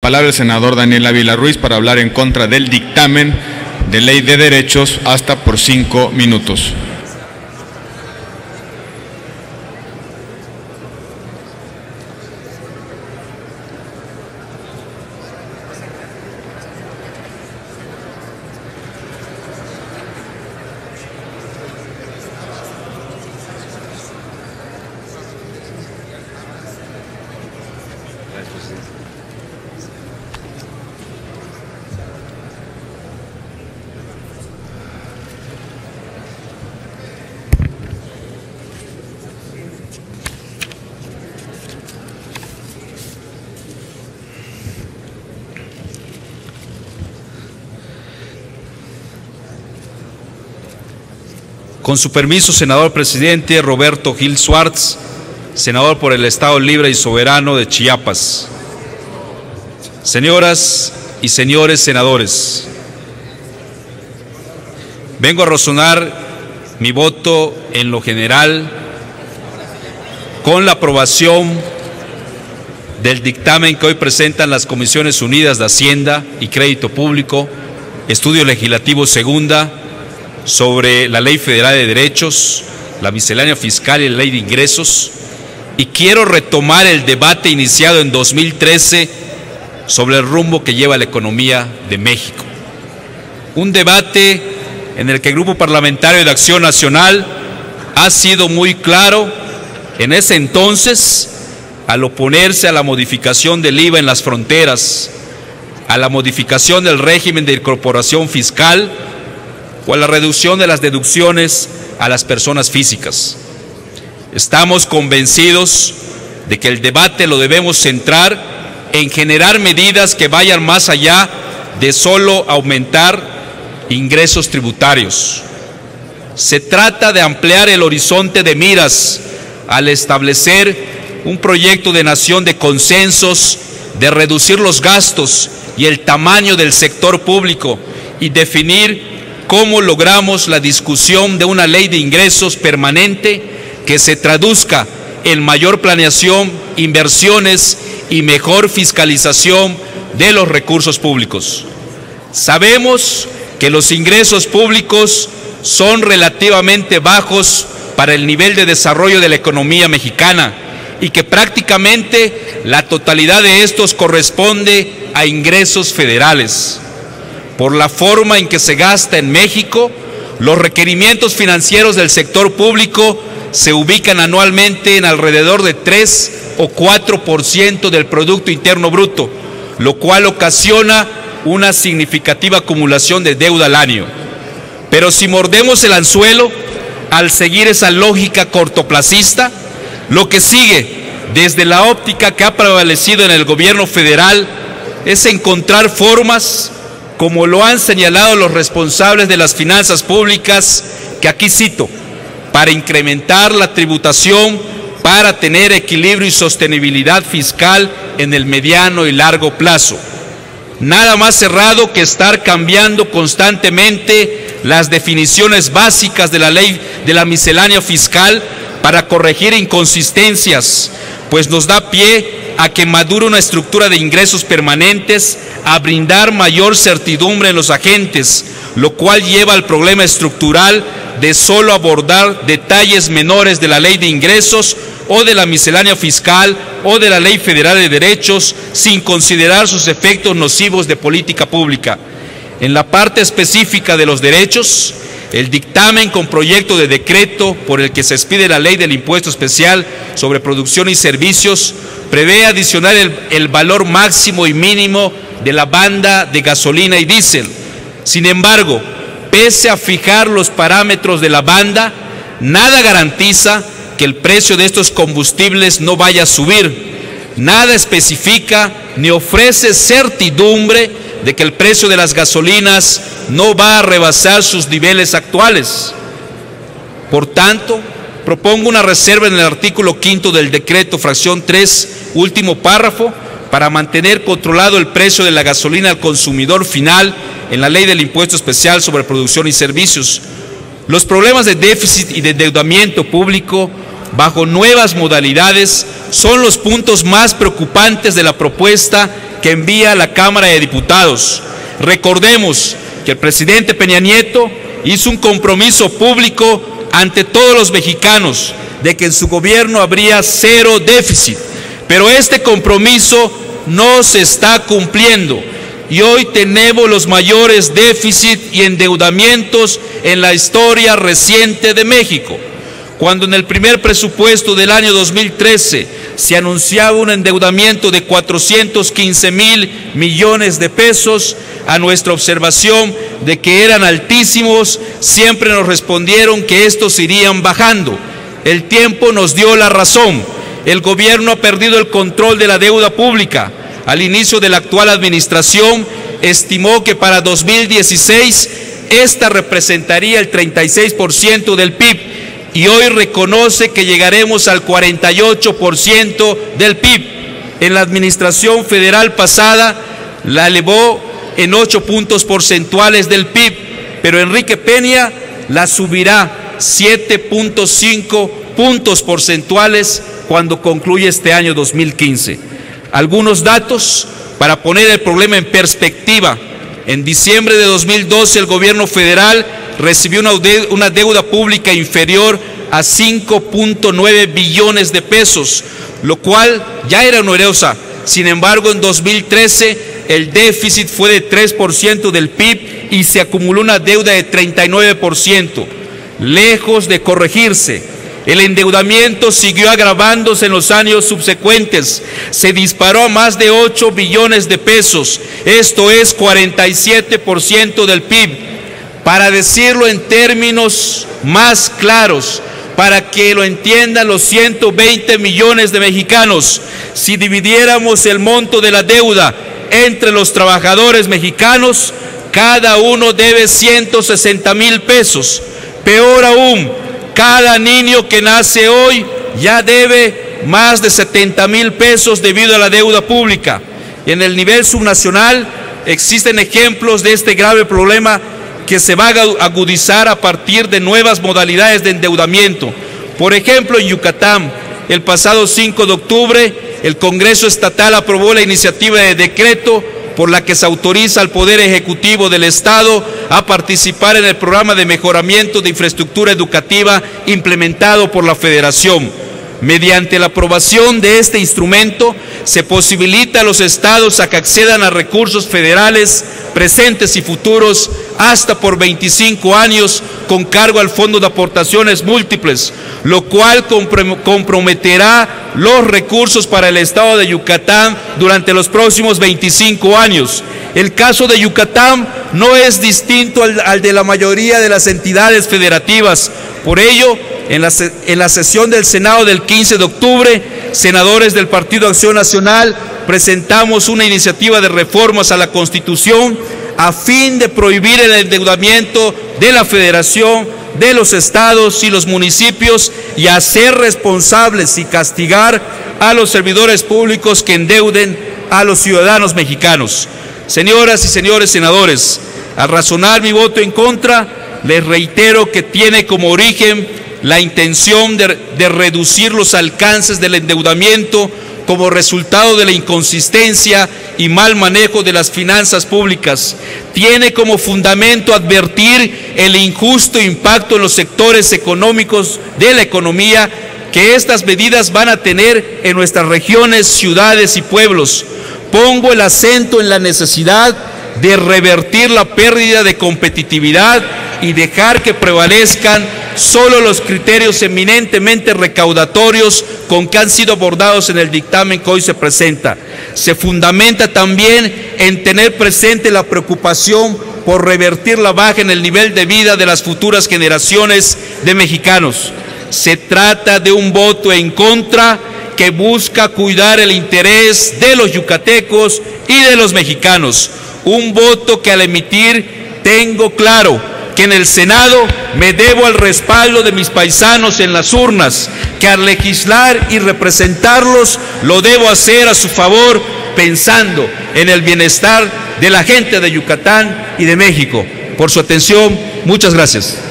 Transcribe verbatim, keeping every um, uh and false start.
palabra el senador Daniel Ávila Ruiz para hablar en contra del dictamen de ley de derechos, hasta por cinco minutos. Con su permiso, senador presidente Roberto Gil Suárez, senador por el Estado Libre y Soberano de Chiapas. Señoras y señores senadores, vengo a razonar mi voto en lo general con la aprobación del dictamen que hoy presentan las Comisiones Unidas de Hacienda y Crédito Público, Estudio Legislativo Segunda, sobre la Ley Federal de Derechos, la miscelánea fiscal y la Ley de Ingresos, y quiero retomar el debate iniciado en dos mil trece sobre el rumbo que lleva la economía de México. Un debate en el que el Grupo Parlamentario de Acción Nacional ha sido muy claro en ese entonces al oponerse a la modificación del I V A en las fronteras, a la modificación del régimen de incorporación fiscal o a la reducción de las deducciones a las personas físicas. Estamos convencidos de que el debate lo debemos centrar en generar medidas que vayan más allá de solo aumentar ingresos tributarios. Se trata de ampliar el horizonte de miras al establecer un proyecto de nación de consensos, de reducir los gastos y el tamaño del sector público y definir cómo logramos la discusión de una ley de ingresos permanente que se traduzca en mayor planeación, inversiones y mejor fiscalización de los recursos públicos. Sabemos que los ingresos públicos son relativamente bajos para el nivel de desarrollo de la economía mexicana y que prácticamente la totalidad de estos corresponde a ingresos federales. Por la forma en que se gasta en México, los requerimientos financieros del sector público se ubican anualmente en alrededor de tres o cuatro por ciento del Producto Interno Bruto, lo cual ocasiona una significativa acumulación de deuda al año. Pero si mordemos el anzuelo, al seguir esa lógica cortoplacista, lo que sigue desde la óptica que ha prevalecido en el gobierno federal es encontrar formas, como lo han señalado los responsables de las finanzas públicas, que aquí cito, para incrementar la tributación para tener equilibrio y sostenibilidad fiscal en el mediano y largo plazo. Nada más cerrado que estar cambiando constantemente las definiciones básicas de la ley de la miscelánea fiscal para corregir inconsistencias, pues nos da pie a que madure una estructura de ingresos permanentes, a brindar mayor certidumbre en los agentes, lo cual lleva al problema estructural de solo abordar detalles menores de la ley de ingresos o de la miscelánea fiscal o de la Ley Federal de Derechos, sin considerar sus efectos nocivos de política pública. En la parte específica de los derechos, el dictamen con proyecto de decreto por el que se expide la ley del impuesto especial sobre producción y servicios prevé adicionar el, el valor máximo y mínimo de la banda de gasolina y diésel. Sin embargo, pese a fijar los parámetros de la banda, nada garantiza que el precio de estos combustibles no vaya a subir. Nada especifica ni ofrece certidumbre de que el precio de las gasolinas no va a rebasar sus niveles actuales. Por tanto, propongo una reserva en el artículo quinto del decreto, fracción tres, último párrafo, para mantener controlado el precio de la gasolina al consumidor final en la ley del impuesto especial sobre producción y servicios. Los problemas de déficit y de endeudamiento público bajo nuevas modalidades son los puntos más preocupantes de la propuesta que envía a la Cámara de Diputados. Recordemos que el presidente Peña Nieto hizo un compromiso público ante todos los mexicanos de que en su gobierno habría cero déficit, pero este compromiso no se está cumpliendo y hoy tenemos los mayores déficits y endeudamientos en la historia reciente de México. Cuando en el primer presupuesto del año dos mil trece se anunciaba un endeudamiento de cuatrocientos quince mil millones de pesos, a nuestra observación de que eran altísimos, siempre nos respondieron que estos irían bajando. El tiempo nos dio la razón. El gobierno ha perdido el control de la deuda pública. Al inicio de la actual administración, estimó que para dos mil dieciséis esta representaría el treinta y seis por ciento del P I B y hoy reconoce que llegaremos al cuarenta y ocho por ciento del P I B. En la administración federal pasada la elevó en ocho puntos porcentuales del P I B, pero Enrique Peña la subirá siete punto cinco puntos porcentuales cuando concluye este año dos mil quince. Algunos datos para poner el problema en perspectiva. En diciembre de dos mil doce el gobierno federal recibió una deuda, una deuda pública inferior a cinco punto nueve billones de pesos, lo cual ya era onerosa. Sin embargo, en dos mil trece el déficit fue de tres por ciento del P I B y se acumuló una deuda de treinta y nueve por ciento. Lejos de corregirse, el endeudamiento siguió agravándose en los años subsecuentes. Se disparó a más de ocho billones de pesos, esto es cuarenta y siete por ciento del P I B. Para decirlo en términos más claros, para que lo entiendan los ciento veinte millones de mexicanos, si dividiéramos el monto de la deuda entre los trabajadores mexicanos, cada uno debe ciento sesenta mil pesos. Peor aún, cada niño que nace hoy ya debe más de setenta mil pesos debido a la deuda pública. Y en el nivel subnacional existen ejemplos de este grave problema que se va a agudizar a partir de nuevas modalidades de endeudamiento. Por ejemplo, en Yucatán, el pasado cinco de octubre, el Congreso Estatal aprobó la iniciativa de decreto por la que se autoriza al Poder Ejecutivo del Estado a participar en el programa de mejoramiento de infraestructura educativa implementado por la Federación. Mediante la aprobación de este instrumento, se posibilita a los estados a que accedan a recursos federales presentes y futuros hasta por veinticinco años con cargo al Fondo de Aportaciones Múltiples, lo cual comprometerá los recursos para el estado de Yucatán durante los próximos veinticinco años. El caso de Yucatán no es distinto al, al de la mayoría de las entidades federativas. Por ello, en la, en la sesión del Senado del quince de octubre, senadores del Partido Acción Nacional presentamos una iniciativa de reformas a la Constitución a fin de prohibir el endeudamiento de la Federación, de los estados y los municipios y hacer responsables y castigar a los servidores públicos que endeuden a los ciudadanos mexicanos. Señoras y señores senadores, al razonar mi voto en contra, les reitero que tiene como origen la intención de, de reducir los alcances del endeudamiento como resultado de la inconsistencia y mal manejo de las finanzas públicas. Tiene como fundamento advertir el injusto impacto en los sectores económicos de la economía que estas medidas van a tener en nuestras regiones, ciudades y pueblos. Pongo el acento en la necesidad de revertir la pérdida de competitividad y dejar que prevalezcan solo los criterios eminentemente recaudatorios con que han sido abordados en el dictamen que hoy se presenta. Se fundamenta también en tener presente la preocupación por revertir la baja en el nivel de vida de las futuras generaciones de mexicanos. Se trata de un voto en contra que busca cuidar el interés de los yucatecos y de los mexicanos. Un voto que al emitir tengo claro que en el Senado me debo al respaldo de mis paisanos en las urnas, que al legislar y representarlos lo debo hacer a su favor, pensando en el bienestar de la gente de Yucatán y de México. Por su atención, muchas gracias.